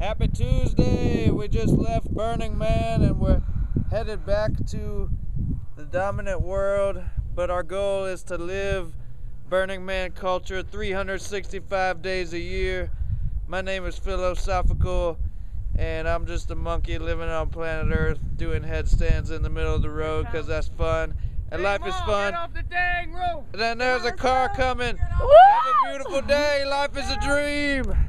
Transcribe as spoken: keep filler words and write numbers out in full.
Happy Tuesday! We just left Burning Man and we're headed back to the dominant world, but our goal is to live Burning Man culture three hundred sixty-five days a year. My name is Osophical, and I'm just a monkey living on planet Earth doing headstands in the middle of the road because that's fun. And hey, life Mom, is fun. Get off the dang roof. And then there's a car coming. Have a beautiful day. Life is a dream.